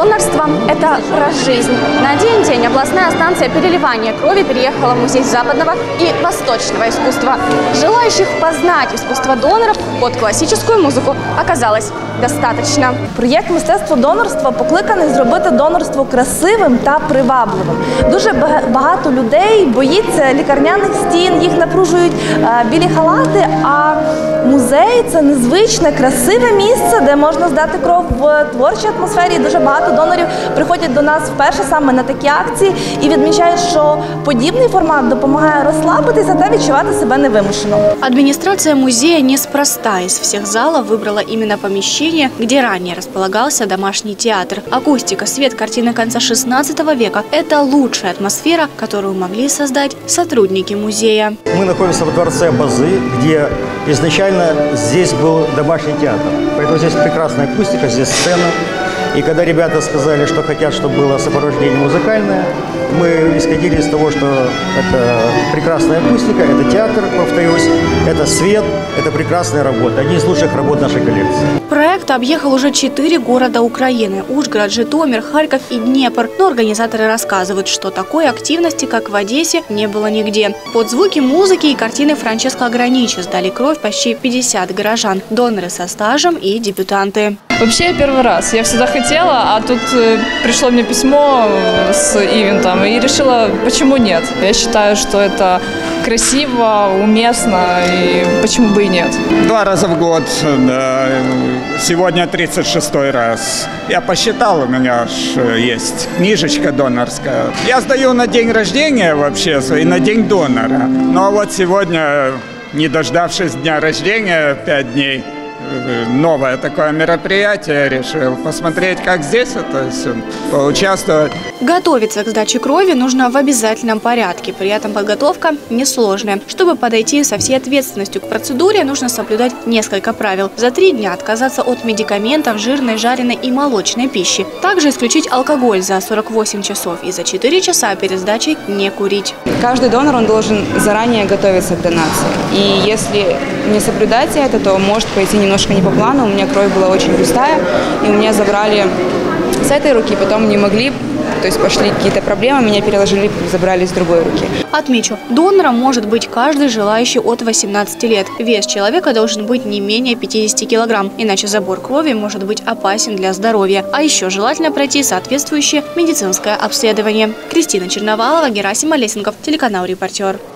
Донорство – это про жизнь. На один день областная станция переливания крови переехала в Музей западного и восточного искусства. Желающих познать искусство доноров под класичную музыку оказалось достаточно. Проєкт «Мистецтво донорства» покликаний зробити донорство красивим та привабливим. Дуже багато людей боїться лікарняних стін, їх напружують білі халати, а музей – це незвичне, красиве місце, де можна здати кров в творчій атмосфері. Дуже багато донорів приходять до нас вперше саме на такі акції і відмічають, що подібний формат допомагає розслабитися та відчувати себе невимушено. Администрация музея неспроста из всех залов выбрала именно помещение, где ранее располагался домашний театр. Акустика, свет, картины конца XVI века – это лучшая атмосфера, которую могли создать сотрудники музея. Мы находимся во дворце Базы, где изначально здесь был домашний театр. Поэтому здесь прекрасная акустика, здесь сцена. И когда ребята сказали, что хотят, чтобы было сопровождение музыкальное, мы исходили из того, что это прекрасная акустика, это театр, повторюсь, это свет, это прекрасная работа. Одни из лучших работ нашей коллекции. Проект объехал уже 4 города Украины – Ужгород, Житомир, Харьков и Днепр. Но организаторы рассказывают, что такой активности, как в Одессе, не было нигде. Под звуки музыки и картины Франческо Граничи сдали кровь почти 50 горожан, доноры со стажем и дебютанты. Вообще я первый раз. Я всегда хотела, а тут пришло мне письмо с ивентом и решила, почему нет. Я считаю, что это красиво, уместно и почему бы и нет. 2 раза в год, да. Сегодня 36-й раз. Я посчитал, у меня есть книжечка донорская. Я сдаю на день рождения вообще и на день донора. Ну а вот сегодня, не дождавшись дня рождения, 5 дней, новое такое мероприятие, решил посмотреть, как здесь это все, поучаствовать. Готовиться к сдаче крови нужно в обязательном порядке. При этом подготовка несложная. Чтобы подойти со всей ответственностью к процедуре, нужно соблюдать несколько правил. За 3 дня отказаться от медикаментов, жирной, жареной и молочной пищи. Также исключить алкоголь за 48 часов и за 4 часа перед сдачей не курить. Каждый донор он должен заранее готовиться к донации. И если не соблюдать это, то может пойти немножко не по плану. У меня кровь была очень густая, и у меня забрали с этой руки, потом не могли, то есть пошли какие-то проблемы, меня переложили, забрали с другой руки. Отмечу, донором может быть каждый желающий от 18 лет. Вес человека должен быть не менее 50 килограмм, иначе забор крови может быть опасен для здоровья. А еще желательно пройти соответствующее медицинское обследование. Кристина Черновалова, Герасим Олесенков, телеканал «Репортер».